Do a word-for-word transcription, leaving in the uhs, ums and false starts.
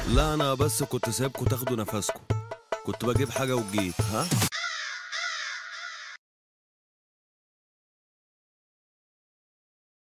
لا انا بس كنت سايبكم تاخدوا نفسكم، كنت بجيب حاجه وجيت. ها